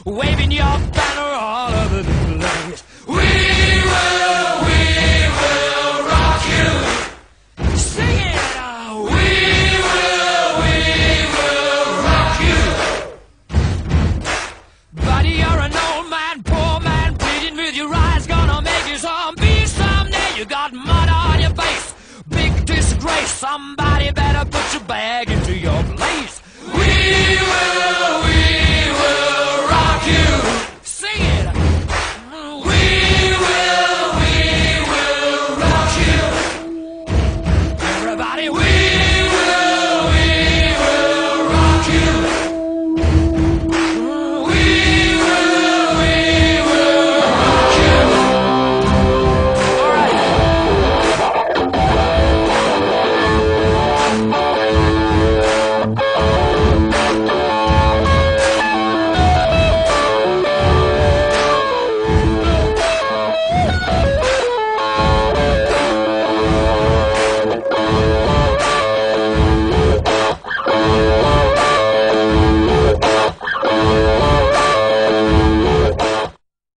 waving your banner all over the place. We will rock you. Sing it out. We will rock you. Buddy, you're an old man, poor man, pleading with your eyes, gonna make you zombie someday. You got mud on your face, big disgrace. Somebody better put your bag